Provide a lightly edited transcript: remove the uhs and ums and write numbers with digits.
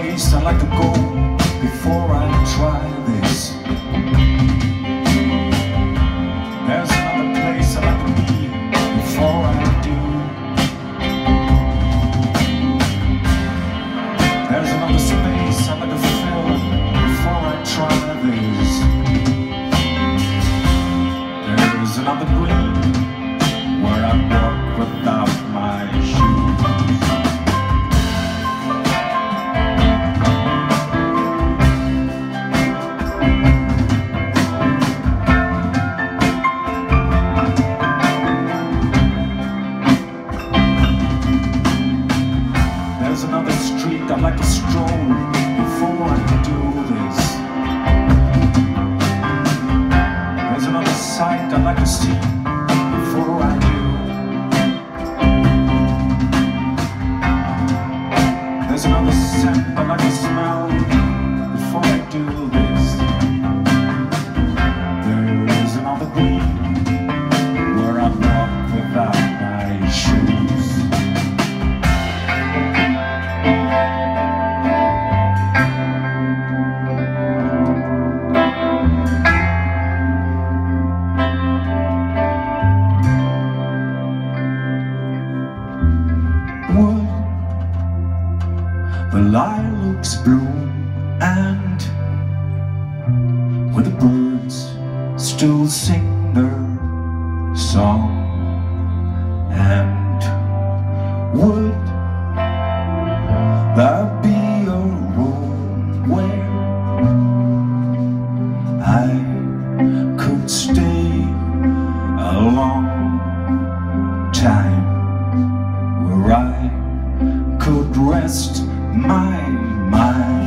place I'd like to go before I try this. There's another place I'd like to be before I do. There's another space I'd like to fill before I try this. There's another green where I walk without my shoes. There's another street I'd like to stroll before I do this. There's another sight I'd like to see before I do. There's another scent I'd like to smell before I do this. There is another green where I walk without my shoes. Wood, the lilacs bloom, and where the birds still sing their song. And would there be a room where I could stay a long time, where I could rest my mind?